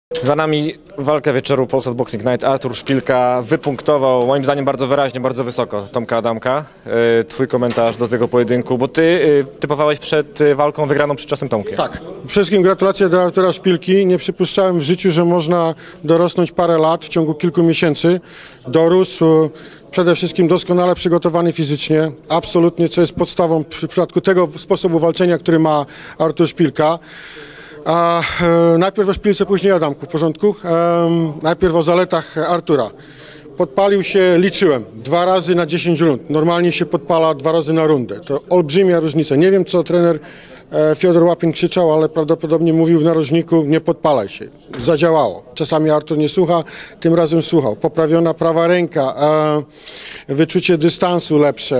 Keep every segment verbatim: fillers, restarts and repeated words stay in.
Za nami walka wieczoru Polsat Boxing Night. Artur Szpilka wypunktował, moim zdaniem, bardzo wyraźnie, bardzo wysoko Tomka Adamka. Twój komentarz do tego pojedynku, bo ty typowałeś przed walką wygraną przed czasem Tomkiem. Tak. Przede wszystkim gratulacje dla Artura Szpilki. Nie przypuszczałem w życiu, że można dorosnąć parę lat w ciągu kilku miesięcy. Dorósł przede wszystkim doskonale przygotowany fizycznie. Absolutnie, co jest podstawą w przypadku tego sposobu walczenia, który ma Artur Szpilka. A, e, najpierw o Szpilce, później Adamku, w porządku? E, najpierw o zaletach Artura. Podpalił się, liczyłem, dwa razy na dziesięć rund. Normalnie się podpala dwa razy na rundę. To olbrzymia różnica. Nie wiem, co trener e, Fiodor Łapin krzyczał, ale prawdopodobnie mówił w narożniku: nie podpalaj się. Zadziałało. Czasami Artur nie słucha, tym razem słuchał. Poprawiona prawa ręka, e, wyczucie dystansu lepsze.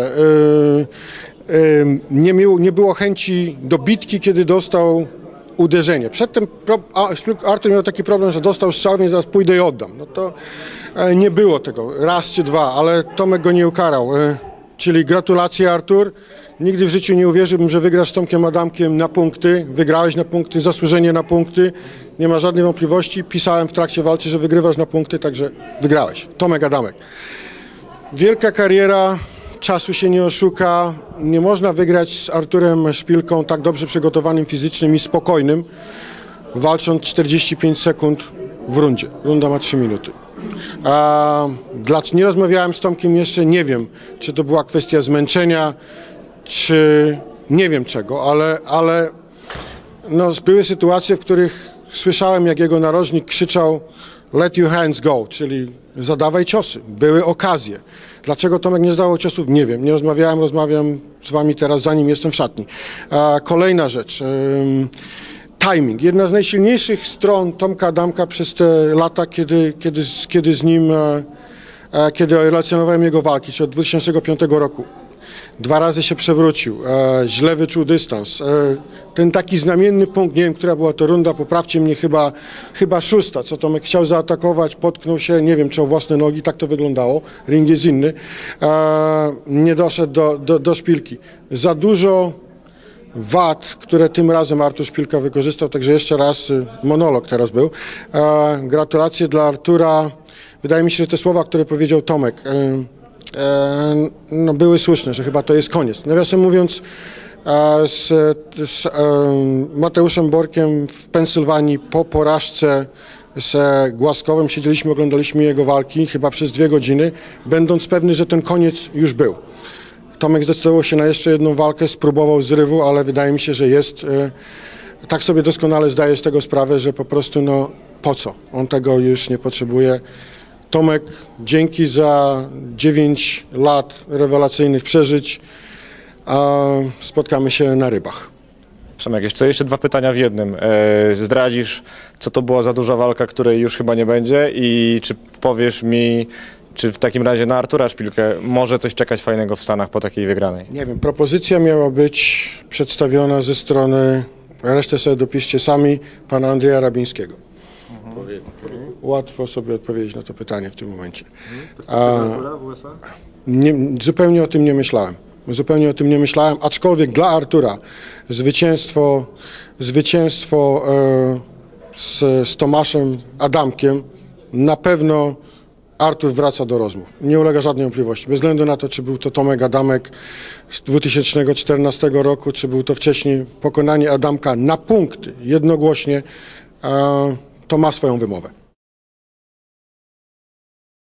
E, e, nie, miał, nie było chęci do bitki, kiedy dostał uderzenie. Przedtem Artur miał taki problem, że dostał strzał, więc zaraz pójdę i oddam. No to nie było tego, raz czy dwa, ale Tomek go nie ukarał. Czyli gratulacje, Artur. Nigdy w życiu nie uwierzyłbym, że wygrasz z Tomkiem Adamkiem na punkty. Wygrałeś na punkty, zasłużenie na punkty. Nie ma żadnej wątpliwości. Pisałem w trakcie walki, że wygrywasz na punkty, także wygrałeś. Tomek Adamek. Wielka kariera. Czasu się nie oszuka, nie można wygrać z Arturem Szpilką tak dobrze przygotowanym fizycznym i spokojnym, walcząc czterdzieści pięć sekund w rundzie. Runda ma trzy minuty. A, dla, nie rozmawiałem z Tomkiem jeszcze, nie wiem, czy to była kwestia zmęczenia, czy nie wiem czego, ale, ale no, były sytuacje, w których słyszałem, jak jego narożnik krzyczał: let your hands go, czyli zadawaj ciosy. Były okazje. Dlaczego Tomek nie zdawał ciosów? Nie wiem. Nie rozmawiałem, rozmawiam z wami teraz, zanim jestem w szatni. A, kolejna rzecz. Um, timing. Jedna z najsilniejszych stron Tomka Adamka przez te lata, kiedy, kiedy, kiedy z nim, e, e, kiedy relacjonowałem jego walki, czyli od dwa tysiące piątego roku. Dwa razy się przewrócił, e, źle wyczuł dystans. E, ten taki znamienny punkt, nie wiem, która była to runda, poprawcie mnie, chyba, chyba szósta, co Tomek chciał zaatakować, potknął się, nie wiem, czy o własne nogi, tak to wyglądało, ring jest inny. E, nie doszedł do, do, do Szpilki. Za dużo wad, które tym razem Artur Szpilka wykorzystał, także jeszcze raz monolog teraz był. E, gratulacje dla Artura. Wydaje mi się, że te słowa, które powiedział Tomek, e, no, były słuszne, że chyba to jest koniec. Nawiasem mówiąc, z, z Mateuszem Borkiem w Pensylwanii po porażce z Głaskowem siedzieliśmy, oglądaliśmy jego walki chyba przez dwie godziny, będąc pewny, że ten koniec już był. Tomek zdecydował się na jeszcze jedną walkę, spróbował zrywu, ale wydaje mi się, że jest, tak sobie doskonale zdaje z tego sprawę, że po prostu no po co? On tego już nie potrzebuje. Tomek, dzięki za dziewięć lat rewelacyjnych przeżyć. Spotkamy się na rybach. Przemek, jeszcze, jeszcze dwa pytania w jednym. Zdradzisz, co to była za duża walka, której już chyba nie będzie, i czy powiesz mi, czy w takim razie na Artura Szpilkę może coś czekać fajnego w Stanach po takiej wygranej? Nie wiem, propozycja miała być przedstawiona ze strony, resztę sobie dopiszcie sami, pana Andrzeja Rabińskiego. Łatwo sobie odpowiedzieć na to pytanie w tym momencie. A, nie, zupełnie o tym nie myślałem. Zupełnie o tym nie myślałem, aczkolwiek dla Artura zwycięstwo, zwycięstwo e, z, z Tomaszem Adamkiem na pewno Artur wraca do rozmów. Nie ulega żadnej wątpliwości. Bez względu na to, czy był to Tomek Adamek z dwa tysiące czternastego roku, czy był to wcześniej pokonanie Adamka na punkty jednogłośnie, e, to ma swoją wymowę.